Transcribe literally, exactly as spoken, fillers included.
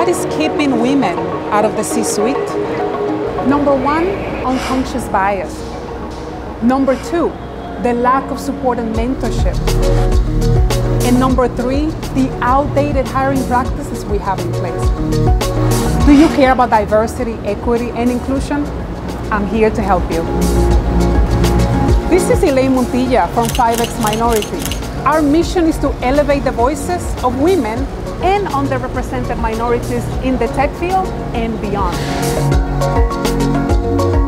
What is keeping women out of the C-suite? Number one, unconscious bias. Number two, the lack of support and mentorship. And number three, the outdated hiring practices we have in place. Do you care about diversity, equity, and inclusion? I'm here to help you. This is Elaine Montilla from five x minority. Our mission is to elevate the voices of women and underrepresented minorities in the tech field and beyond.